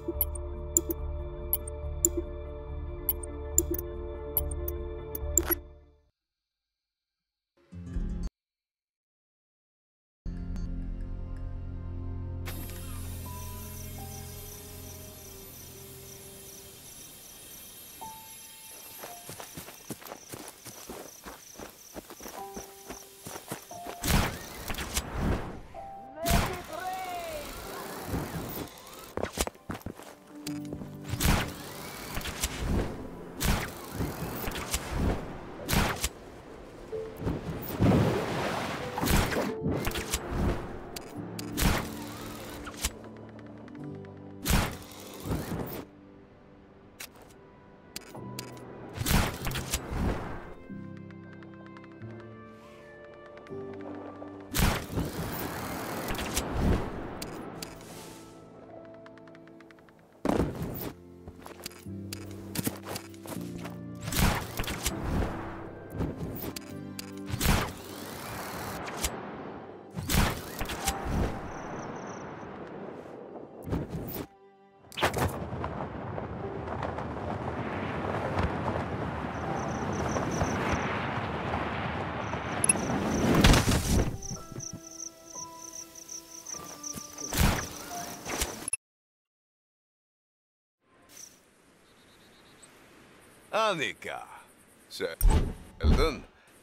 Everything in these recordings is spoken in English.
Annika. Sheldon.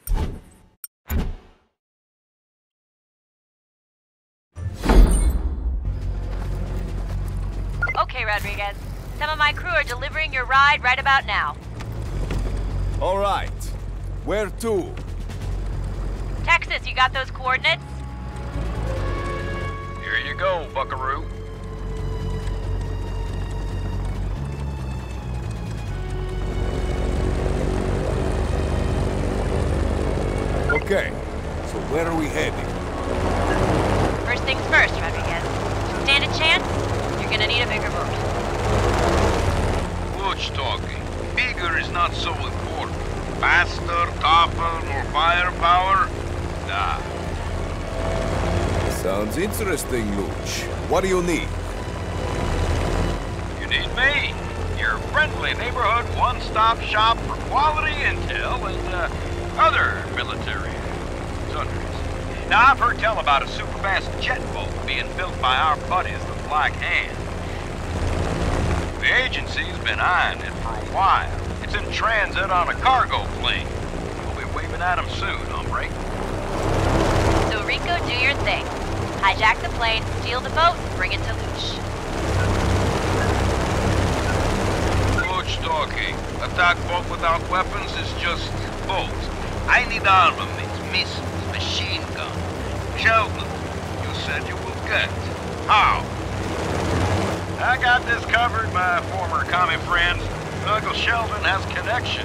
Okay, Rodriguez. Some of my crew are delivering your ride right about now. All right. Where to? Texas, you got those coordinates? Here you go, buckaroo. Okay, so where are we heading? First things first, Rodriguez. To stand a chance, you're gonna need a bigger boat. Watch talking. Bigger is not so important. Faster, tougher, more firepower? Nah. Sounds interesting, Luch. What do you need? You need me. Your friendly neighborhood one-stop shop for quality intel and other military sundries. Now, I've heard tell about a super-fast jet boat being built by our buddies, the Black Hand. The agency's been eyeing it for a while. It's in transit on a cargo plane. We'll be waving at them soon, hombre. So Rico, do your thing. Hijack the plane, steal the boat, bring it to Luch. Luch talking. Attack boat without weapons is just boat. I need armaments, missiles, machine gun. Sheldon, you said you will get. How? I got this covered, my former commie friend. Uncle Sheldon has connections.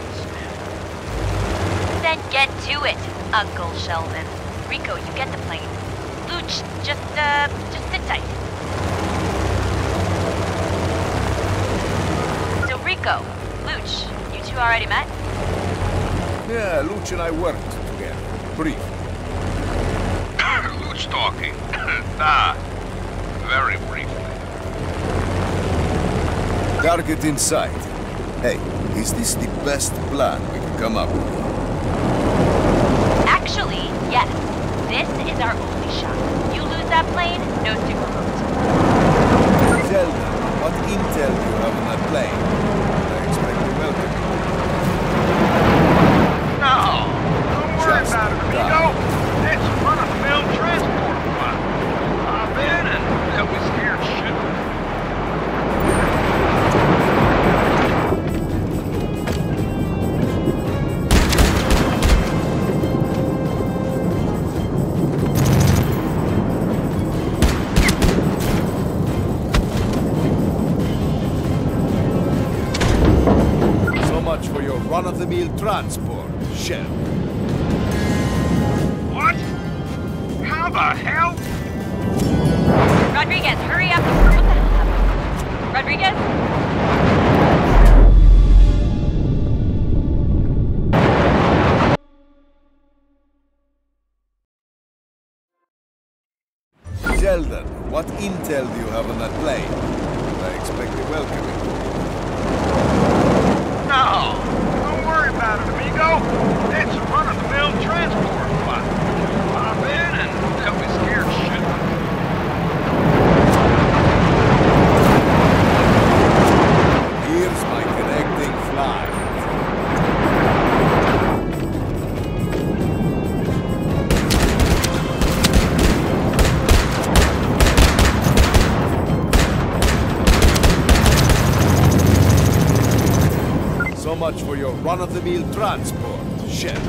Then get to it, Uncle Sheldon. Rico, you get the plane. Luch, just sit tight. So Rico, Luch, you two already met? Yeah, Luch and I worked together. Brief. Luch talking. Nah, very briefly. Target in sight. Hey, is this the best plan we can come up with? Actually, yes. This is our only shot. You lose that plane, no super boat. Sheldon, what intel do you have on that plane? I expect you welcome. No, don't worry Just about it, amigo. It's run-of-the-mill transport file. Hop in and they'll be scared shitless. For your run-of-the-mill transport, Shell. What? How the hell? Rodriguez, hurry up. What the hell happened? Rodriguez? Sheldon, what intel do you have on that plane? I expect a welcoming. No, don't worry about it, amigo. It's a run-of-the-mill transport flight. Just pop in and they'll be scared shitless. Here's my connecting flight. So much for your run-of-the-mill transport, Shell.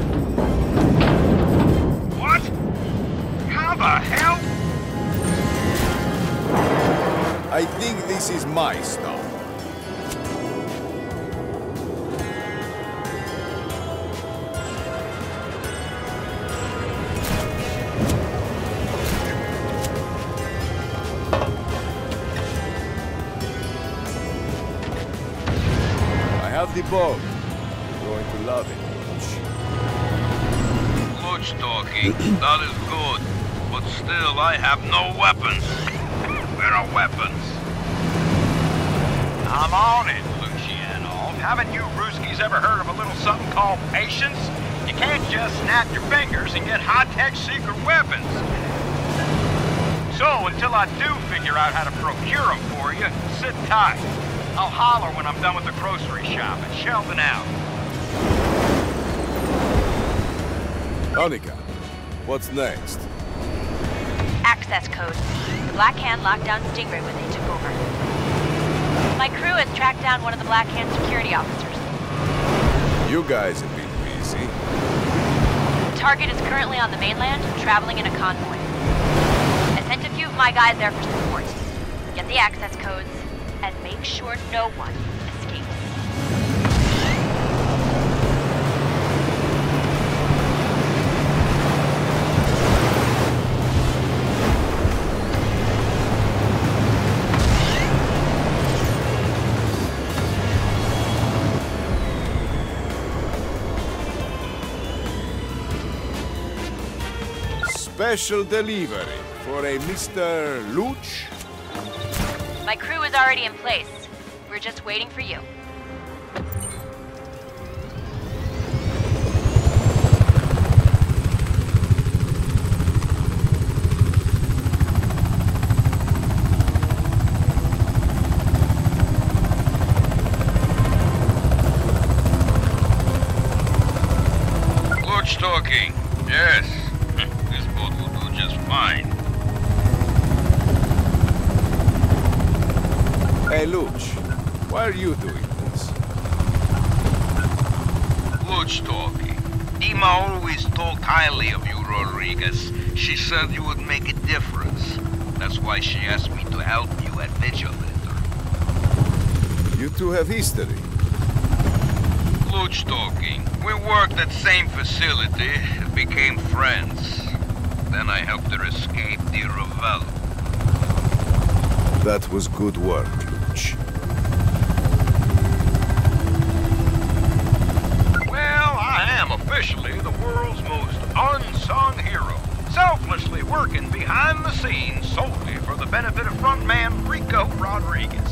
What? How the hell? I think this is my stop. I have the boat. You're going to love it. Luch talking, that is good. But still, I have no weapons. Where are weapons? I'm on it, Luciano. Haven't you Ruskies ever heard of a little something called patience? You can't just snap your fingers and get high-tech secret weapons. So, until I do figure out how to procure them for you, sit tight. I'll holler when I'm done with the grocery shop and Sheldon out. Annika, what's next? Access code. The Black Hand locked down Stingray when they took over. My crew has tracked down one of the Black Hand security officers. You guys have been busy. The target is currently on the mainland, traveling in a convoy. I sent a few of my guys there for support. Get the access codes, and make sure no one escapes. Special delivery for a Mr. Luch? My crew is already in place. We're just waiting for you. Luch talking. Yes. This boat will do just fine. Hey, Luch, why are you doing this? Luch talking. Dima always talked highly of you, Rodriguez. She said you would make a difference. That's why she asked me to help you at Vigilante. You two have history. Luch talking. We worked at same facility, became friends. Then I helped her escape the Ravello. That was good work, Luch. Well, I am officially the world's most unsung hero. Selflessly working behind the scenes solely for the benefit of frontman Rico Rodriguez.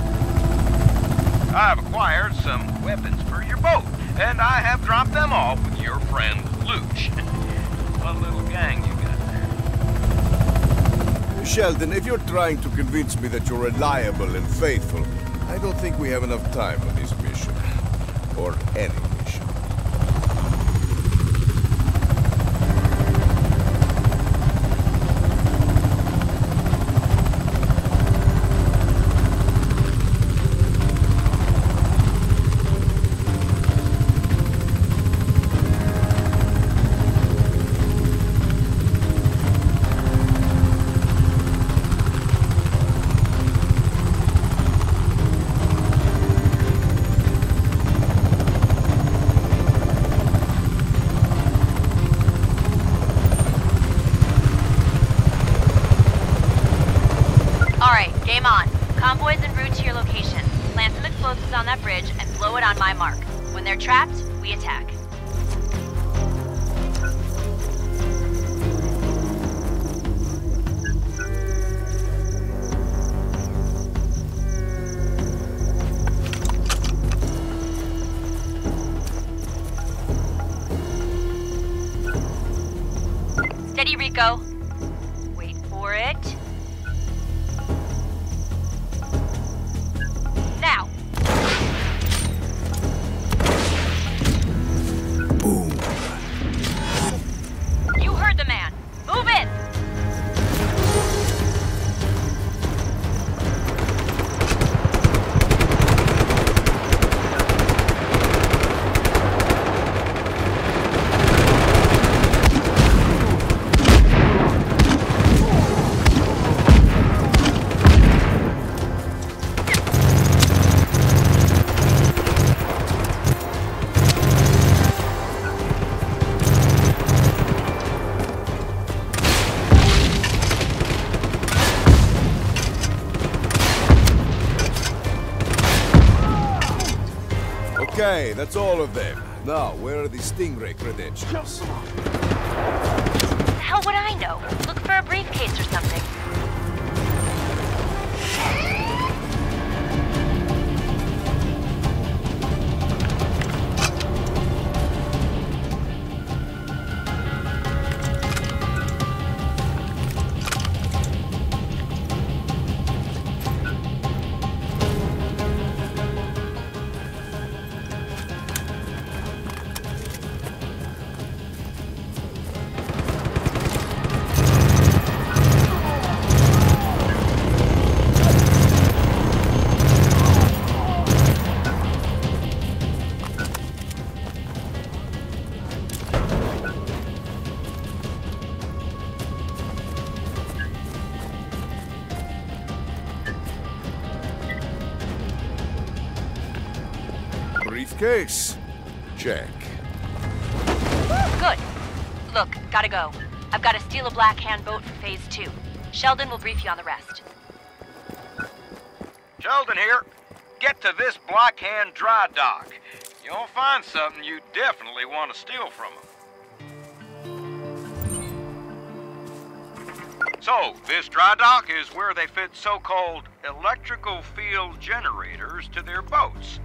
I've acquired some weapons for your boat, and I have dropped them off with your friend Luch. What little gang you got there? Sheldon, if you're trying to convince me that you're reliable and faithful, I don't think we have enough time on this mission. Or any mission. Game on. Convoys en route to your location. Plant some explosives on that bridge and blow it on my mark. When they're trapped, we attack. for it. Now! Boom. You heard the man. Move in! Okay, that's all of them. Now, where are the Stingray credentials? Hell would I know? Look for a briefcase or something. Briefcase? Check. Good. Look, gotta go. I've got to steal a Black Hand boat for Phase 2. Sheldon will brief you on the rest. Sheldon here. Get to this Black Hand dry dock. You'll find something you definitely want to steal from them. So, this dry dock is where they fit so-called electrical field generators to their boats.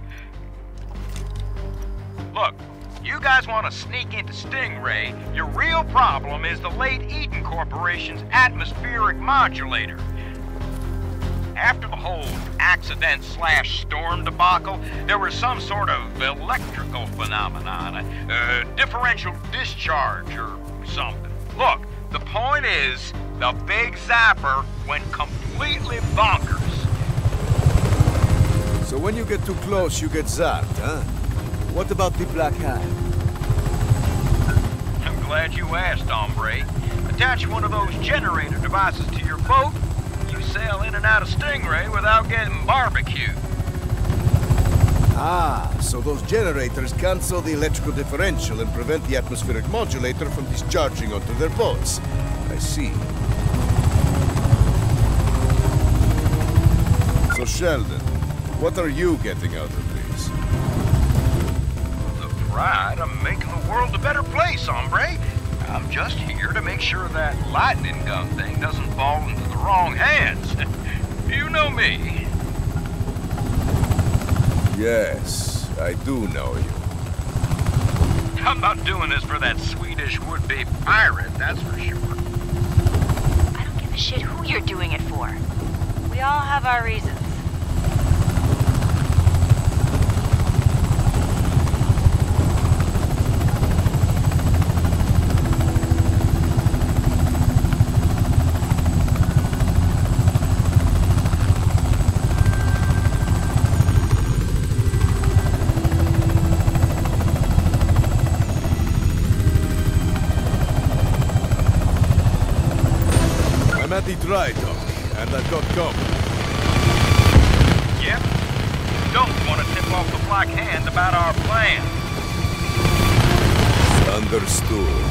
Look, you guys want to sneak into Stingray, your real problem is the late Eden Corporation's atmospheric modulator. After the whole accident/storm debacle, there was some sort of electrical phenomenon, a differential discharge or something. Look, the point is, the big zapper went completely bonkers. So when you get too close, you get zapped, huh? What about the Black Hand? I'm glad you asked, hombre. Attach one of those generator devices to your boat, you sail in and out of Stingray without getting barbecued. Ah, so those generators cancel the electrical differential and prevent the atmospheric modulator from discharging onto their boats. I see. So Sheldon, what are you getting out of this? Right, I'm making the world a better place, hombre. I'm just here to make sure that lightning gun thing doesn't fall into the wrong hands. You know me. Yes, I do know you. I'm not doing this for that Swedish would-be pirate, that's for sure. I don't give a shit who you're doing it for. We all have our reasons. At the dry dock, and I've got company. Yep. Don't want to tip off the Black Hand about our plan. Understood.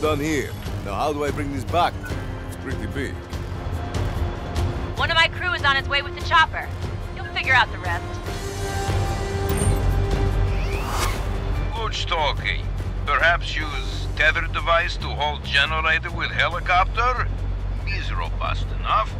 done here. Now how do I bring this back? It's pretty big. One of my crew is on its way with the chopper. You'll figure out the rest. Good talking. Perhaps use tether device to hold generator with helicopter? Is robust enough.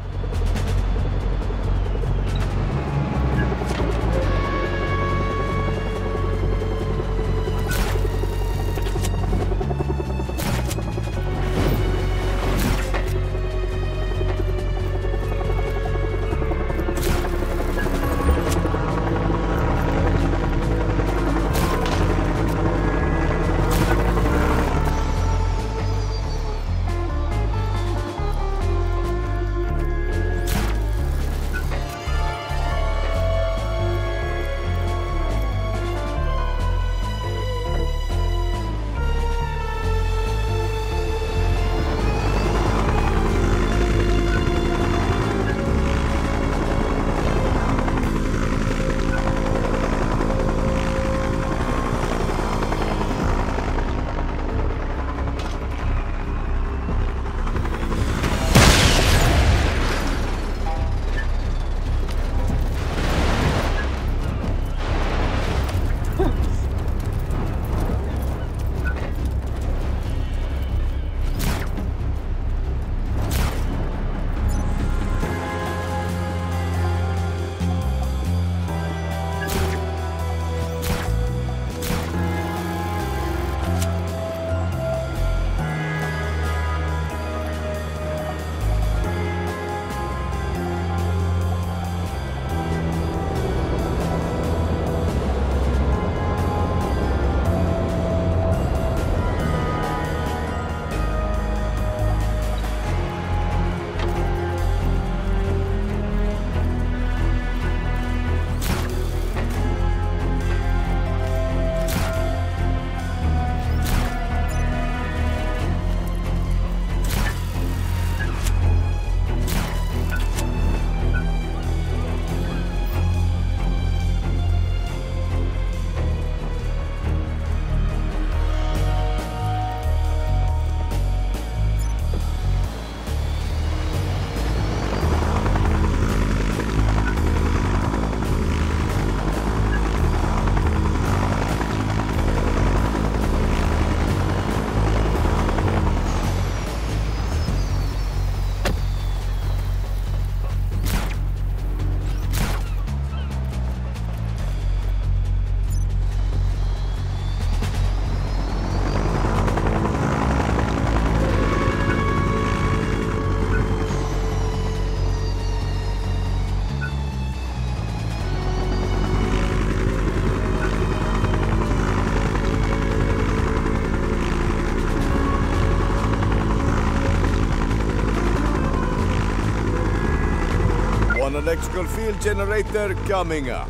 An electrical field generator coming up.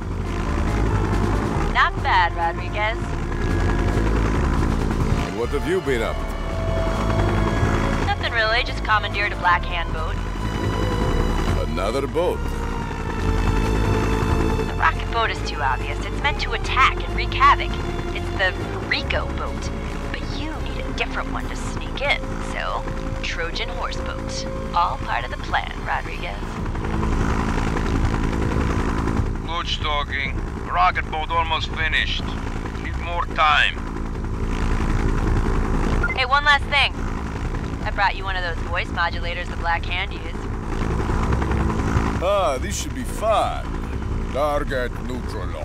Not bad, Rodriguez. And what have you been up to? Nothing really, just commandeered a Black Hand boat. Another boat. The rocket boat is too obvious. It's meant to attack and wreak havoc. It's the Rico boat. But you need a different one to sneak in, so Trojan horse boat. All part of the plan, Rodriguez. Good talking. Rocket boat almost finished. Need more time. Hey, one last thing. I brought you one of those voice modulators the Black Hand use. Ah, this should be fun. Target neutralized.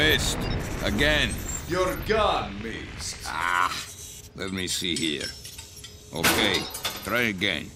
Missed. Again. Your gun missed. Let me see here. Okay, try again.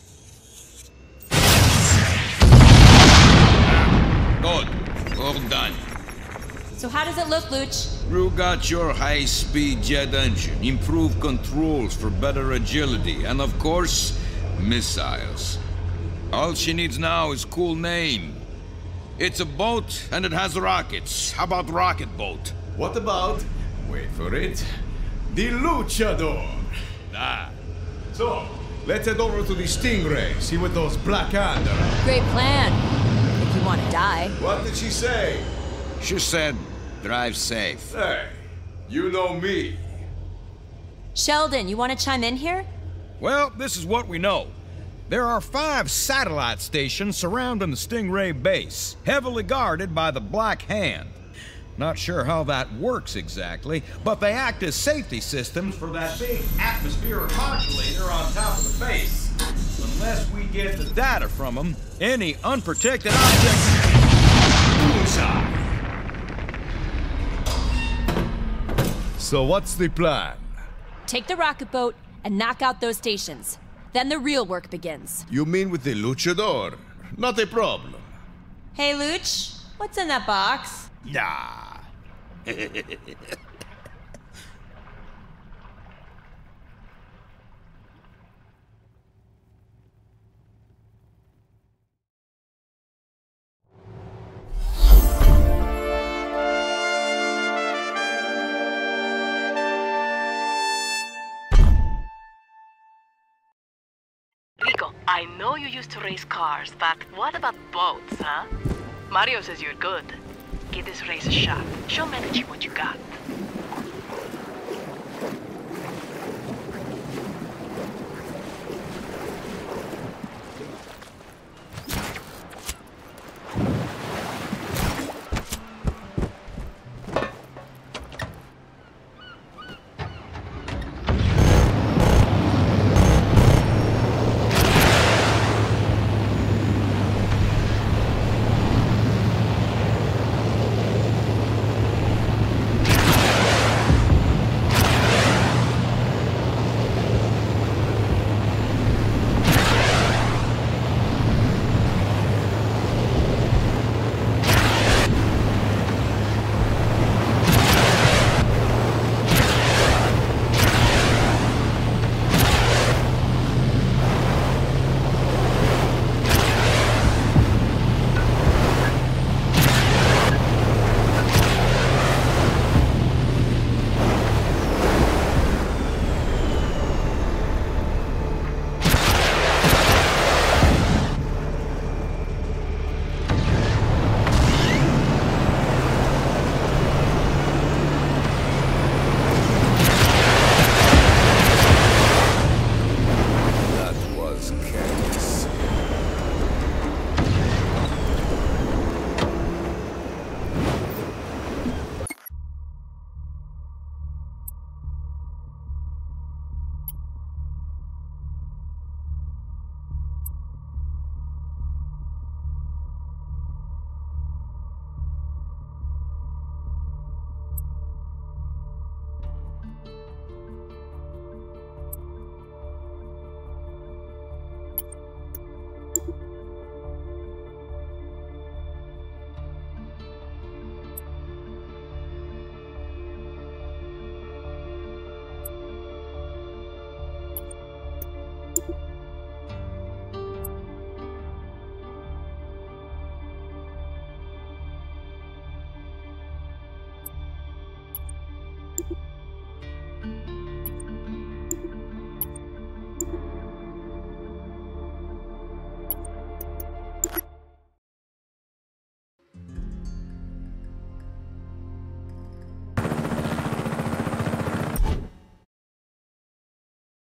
Good. All done. So how does it look, Luch? You got your high-speed jet engine, improved controls for better agility, and of course, missiles. All she needs now is a cool name. It's a boat, and it has rockets. How about Rocket Boat? What about, wait for it, the Luchador? So, let's head over to the Stingray, see what those Black Hand are. Great plan. If you want to die. What did she say? She said, drive safe. Hey, you know me. Sheldon, you want to chime in here? Well, this is what we know. There are 5 satellite stations surrounding the Stingray base, heavily guarded by the Black Hand. Not sure how that works exactly, but they act as safety systems for that big atmospheric modulator on top of the base. Unless we get the data from them, any unprotected object... Bullseye! So what's the plan? Take the rocket boat and knock out those stations. Then the real work begins. You mean with the Luchador? Not a problem. Hey, Luch, what's in that box? Nah. Rico, I know you used to race cars, but what about boats, huh? Mario says you're good. Give this race a shot. Show Medici what you got.